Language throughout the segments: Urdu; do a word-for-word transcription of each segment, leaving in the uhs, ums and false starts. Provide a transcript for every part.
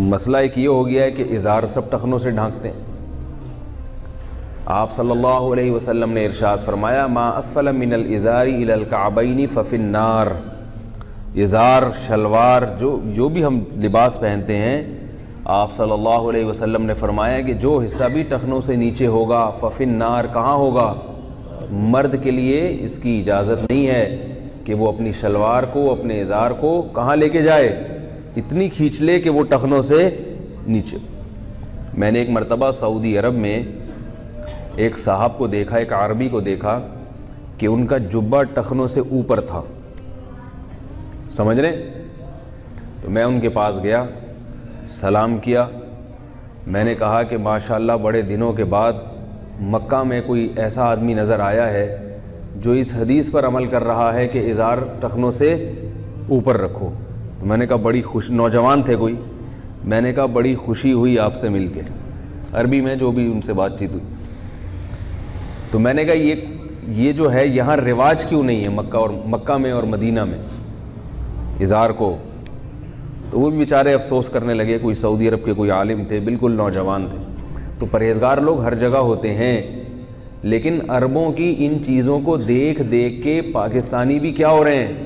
مسئلہ ایک یہ ہو گیا ہے کہ ازار سب ٹخنوں سے ڈھانکتے ہیں. آپ صلی اللہ علیہ وسلم نے ارشاد فرمایا ما اسفل من الازار الى الكعبین ففی النار. ازار شلوار جو جو بھی ہم لباس پہنتے ہیں, آپ صلی اللہ علیہ وسلم نے فرمایا کہ جو حصہ بھی ٹخنوں سے نیچے ہوگا ففی النار, کہاں ہوگا؟ مرد کے لیے اس کی اجازت نہیں ہے کہ وہ اپنی شلوار کو, اپنے ازار کو کہاں لے کے جائے, اتنی کھینچ لے کہ وہ ٹخنوں سے نیچے. میں نے ایک مرتبہ سعودی عرب میں ایک صاحب کو دیکھا, ایک عربی کو دیکھا کہ ان کا جبہ ٹخنوں سے اوپر تھا, سمجھ رہے؟ تو میں ان کے پاس گیا, سلام کیا. میں نے کہا کہ ماشاءاللہ بڑے دنوں کے بعد مکہ میں کوئی ایسا آدمی نظر آیا ہے جو اس حدیث پر عمل کر رہا ہے کہ ازار ٹخنوں سے اوپر رکھو. تو میں نے کہا بڑی خوش, نوجوان تھے کوئی, میں نے کہا بڑی خوشی ہوئی آپ سے مل کے, عربی میں جو بھی ان سے بات چیت ہوئی. تو میں نے کہا یہ یہ جو ہے یہاں رواج کیوں نہیں ہے مکہ اور مکہ میں اور مدینہ میں ازار کو؟ تو وہ بھی بیچارے افسوس کرنے لگے. کوئی سعودی عرب کے کوئی عالم تھے, بالکل نوجوان تھے. تو پرہیزگار لوگ ہر جگہ ہوتے ہیں, لیکن عربوں کی ان چیزوں کو دیکھ دیکھ کے پاکستانی بھی کیا ہو رہے ہیں,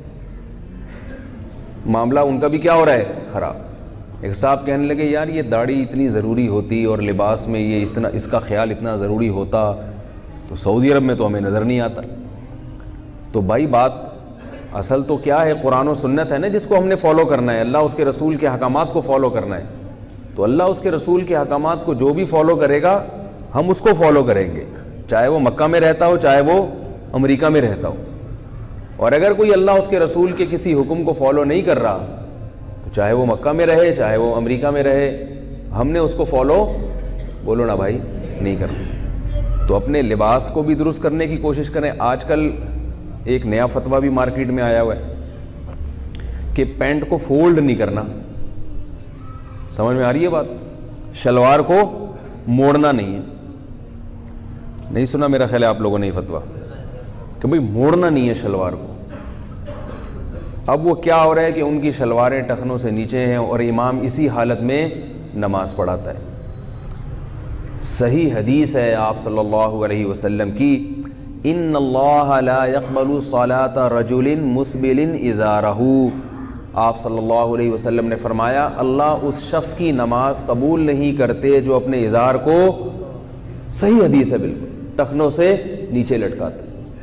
معاملہ ان کا بھی کیا ہو رہا ہے, خراب. ایک صاحب کہنے لگے یار یہ داڑھی اتنی ضروری ہوتی اور لباس میں یہ اتنا اس کا خیال اتنا ضروری ہوتا تو سعودی عرب میں تو ہمیں نظر نہیں آتا. تو بھائی بات اصل تو کیا ہے, قرآن و سنت ہے نا جس کو ہم نے فالو کرنا ہے, اللہ اس کے رسول کے احکامات کو فالو کرنا ہے. تو اللہ اس کے رسول کے احکامات کو جو بھی فالو کرے گا ہم اس کو فالو کریں گے, چاہے وہ مکہ میں رہتا ہو چاہے وہ امریکہ میں رہتا ہو. اور اگر کوئی اللہ اس کے رسول کے کسی حکم کو فالو نہیں کر رہا تو چاہے وہ مکہ میں رہے چاہے وہ امریکہ میں رہے, ہم نے اس کو فالو بولو نا بھائی نہیں کرنا. تو اپنے لباس کو بھی درست کرنے کی کوشش کریں. آج کل ایک نیا فتویٰ بھی مارکیٹ میں آیا ہوا ہے کہ پینٹ کو فولڈ نہیں کرنا, سمجھ میں آ رہی ہے بات؟ شلوار کو موڑنا نہیں ہے. نہیں سنا میرا خیال ہے آپ لوگوں نے یہ فتویٰ کہ بھئی موڑنا نہیں ہے شلوار کو. اب وہ کیا ہو رہا ہے کہ ان کی شلواریں ٹخنوں سے نیچے ہیں اور امام اسی حالت میں نماز پڑھاتا ہے. صحیح حدیث ہے آپ صلی اللہ علیہ وسلم کی, ان اللہ لا يقبل صلاۃ رجل مسبل ازارہ. آپ صلی اللہ علیہ وسلم نے فرمایا اللہ اس شخص کی نماز قبول نہیں کرتے جو اپنے ازار کو, صحیح حدیث ہے بالکل, ٹخنوں سے نیچے لٹکاتے.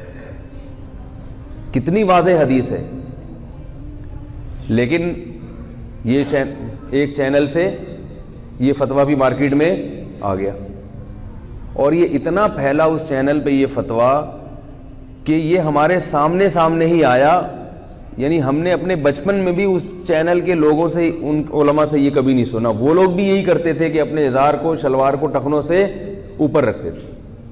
کتنی واضح حدیث ہے, لیکن یہ چین ایک چینل سے یہ فتویٰ بھی مارکیٹ میں آ گیا اور یہ اتنا پھیلا اس چینل پہ یہ فتویٰ کہ یہ ہمارے سامنے سامنے ہی آیا. یعنی ہم نے اپنے بچپن میں بھی اس چینل کے لوگوں سے, ان علماء سے یہ کبھی نہیں سنا. وہ لوگ بھی یہی کرتے تھے کہ اپنے ازار کو شلوار کو ٹخنوں سے اوپر رکھتے تھے.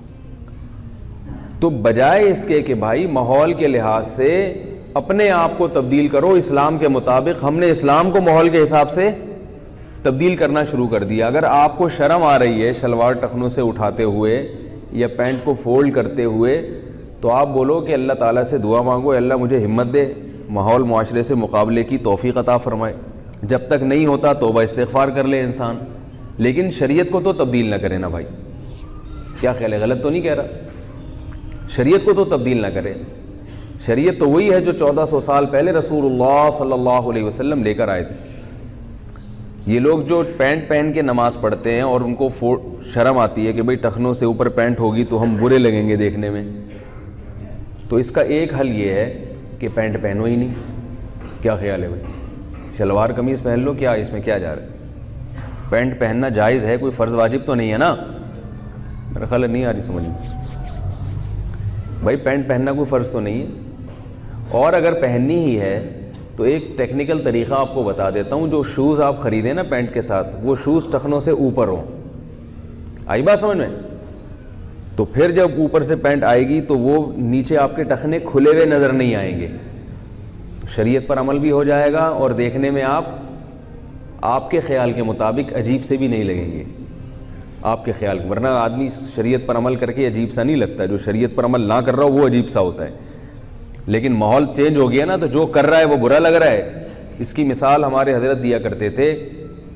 تو بجائے اس کے کہ بھائی ماحول کے لحاظ سے اپنے آپ کو تبدیل کرو اسلام کے مطابق, ہم نے اسلام کو ماحول کے حساب سے تبدیل کرنا شروع کر دیا. اگر آپ کو شرم آ رہی ہے شلوار ٹخنوں سے اٹھاتے ہوئے یا پینٹ کو فولڈ کرتے ہوئے تو آپ بولو کہ اللہ تعالیٰ سے دعا مانگو, اللہ مجھے ہمت دے, ماحول معاشرے سے مقابلے کی توفیق عطا فرمائے. جب تک نہیں ہوتا توبہ استغفار کر لے انسان, لیکن شریعت کو تو تبدیل نہ کرے نا بھائی. کیا خیال ہے, غلط تو نہیں کہہ رہا؟ شریعت کو تو تبدیل نہ کرے. شریعت تو وہی ہے جو چودہ سو سال پہلے رسول اللہ صلی اللہ علیہ وسلم لے کر آئے تھے. یہ لوگ جو پینٹ پہن کے نماز پڑھتے ہیں اور ان کو شرم آتی ہے کہ بھئی ٹخنوں سے اوپر پینٹ ہوگی تو ہم برے لگیں گے دیکھنے میں, تو اس کا ایک حل یہ ہے کہ پینٹ پہنو ہی نہیں. کیا خیال ہے بھائی, شلوار قمیض پہن لو, کیا اس میں کیا جا رہا ہے؟ پینٹ پہننا جائز ہے, کوئی فرض واجب تو نہیں ہے نا. میرا خیال نہیں آ رہی سمجھ میں بھائی, پینٹ پہننا کوئی فرض تو نہیں ہے. اور اگر پہننی ہی ہے تو ایک ٹیکنیکل طریقہ آپ کو بتا دیتا ہوں. جو شوز آپ خریدیں نا پینٹ کے ساتھ, وہ شوز ٹخنوں سے اوپر ہوں. آئی بات سمجھ میں؟ تو پھر جب اوپر سے پینٹ آئے گی تو وہ نیچے آپ کے ٹخنے کھلے ہوئے نظر نہیں آئیں گے. شریعت پر عمل بھی ہو جائے گا اور دیکھنے میں آپ آپ کے خیال کے مطابق عجیب سے بھی نہیں لگیں گے آپ کے خیال. ورنہ آدمی شریعت پر عمل کر کے عجیب سا نہیں لگتا, جو شریعت پر عمل نہ کر رہا ہو وہ عجیب سا ہوتا ہے. لیکن ماحول چینج ہو گیا نا, تو جو کر رہا ہے وہ برا لگ رہا ہے. اس کی مثال ہمارے حضرت دیا کرتے تھے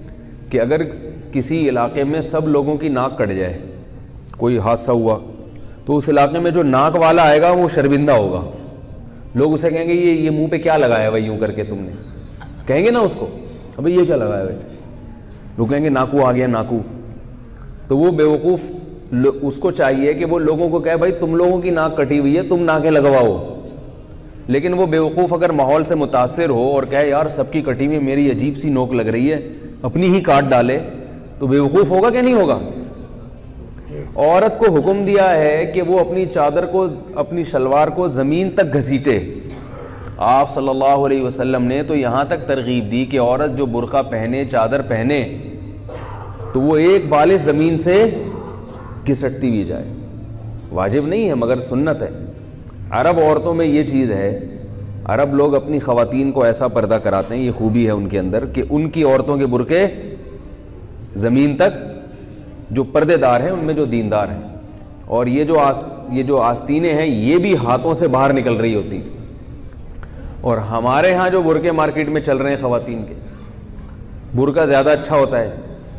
کہ اگر کسی علاقے میں سب لوگوں کی ناک کٹ جائے, کوئی حادثہ ہوا, تو اس علاقے میں جو ناک والا آئے گا وہ شرمندہ ہوگا. لوگ اسے کہیں گے یہ یہ منہ پہ کیا لگایا بھائی یوں کر کے تم نے, کہیں گے نا اس کو, ابھی یہ کیا لگایا بھائی, لوگ کہیں گے ناکو آ گیا ناکو. تو وہ بیوقوف اس کو چاہیے کہ وہ لوگوں کو کہے بھائی تم لوگوں کی ناک کٹی ہوئی ہے, تم ناکیں لگواؤ. لیکن وہ بیوقوف اگر ماحول سے متاثر ہو اور کہے یار سب کی کٹی ہوئی میری عجیب سی نوک لگ رہی ہے, اپنی ہی کاٹ ڈالے, تو بیوقوف ہوگا کہ نہیں ہوگا؟ عورت کو حکم دیا ہے کہ وہ اپنی چادر کو, اپنی شلوار کو زمین تک گھسیٹے. آپ صلی اللہ علیہ وسلم نے تو یہاں تک ترغیب دی کہ عورت جو برقع پہنے, چادر پہنے, تو وہ ایک بالش زمین سے گھسٹتی ہوئی جائے. واجب نہیں ہے مگر سنت ہے. عرب عورتوں میں یہ چیز ہے, عرب لوگ اپنی خواتین کو ایسا پردہ کراتے ہیں, یہ خوبی ہے ان کے اندر کہ ان کی عورتوں کے برقعے زمین تک, جو پردے دار ہیں ان میں جو دیندار ہیں, اور یہ جو آس یہ جو آستینیں ہیں یہ بھی ہاتھوں سے باہر نکل رہی ہوتی. اور ہمارے ہاں جو برقعے مارکیٹ میں چل رہے ہیں خواتین کے, برقع زیادہ اچھا ہوتا ہے.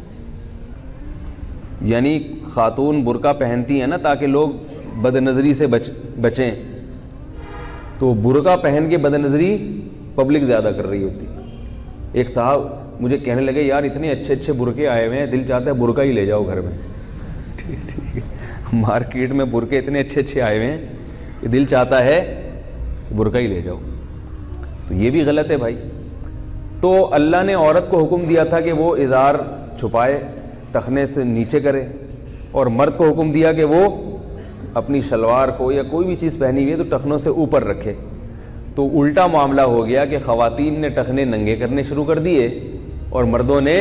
یعنی خاتون برقع پہنتی ہیں نا تاکہ لوگ بد نظری سے بچ بچیں, تو برقع پہن کے بد نظری پبلک زیادہ کر رہی ہوتی. ایک صاحب مجھے کہنے لگے یار اتنے اچھے اچھے برقعے آئے ہوئے ہیں, دل چاہتا ہے برقع ہی لے جاؤ گھر میں. مارکیٹ میں برقعے اتنے اچھے اچھے آئے ہوئے ہیں کہ دل چاہتا ہے برقع ہی لے جاؤ. تو یہ بھی غلط ہے بھائی. تو اللہ نے عورت کو حکم دیا تھا کہ وہ ازار چھپائے, ٹخنے سے نیچے کرے, اور مرد کو حکم دیا کہ وہ اپنی شلوار کو یا کوئی بھی چیز پہنی ہوئی ہے تو ٹخنوں سے اوپر رکھے. تو الٹا معاملہ ہو گیا کہ خواتین نے ٹخنے ننگے کرنے شروع کر دیے اور مردوں نے,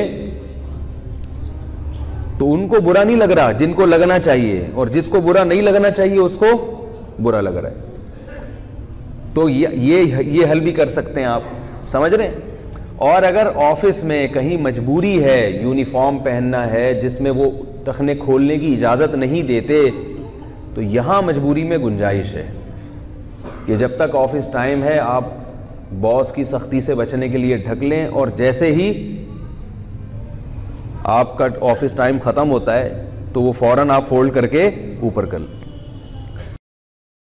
تو ان کو برا نہیں لگ رہا جن کو لگنا چاہیے, اور جس کو برا نہیں لگنا چاہیے اس کو برا لگ رہا ہے. تو یہ یہ حل بھی کر سکتے ہیں آپ, سمجھ رہے ہیں. اور اگر آفس میں کہیں مجبوری ہے, یونیفارم پہننا ہے جس میں وہ ٹخنے کھولنے کی اجازت نہیں دیتے, تو یہاں مجبوری میں گنجائش ہے کہ جب تک آفس ٹائم ہے آپ باس کی سختی سے بچنے کے لیے ڈھک لیں, اور جیسے ہی آپ کا آفس ٹائم ختم ہوتا ہے تو وہ فوراً آپ فولڈ کر کے اوپر کر لیں.